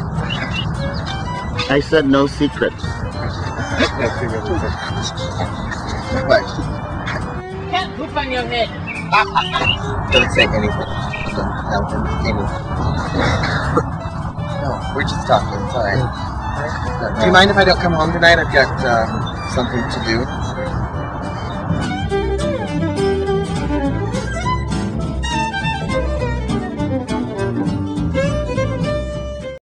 I said no secrets. What? Can't poop on your head. Don't say anything. Don't tell him anything. No, we're just talking. It's alright. Do you mind if I don't come home tonight? I've got something to do.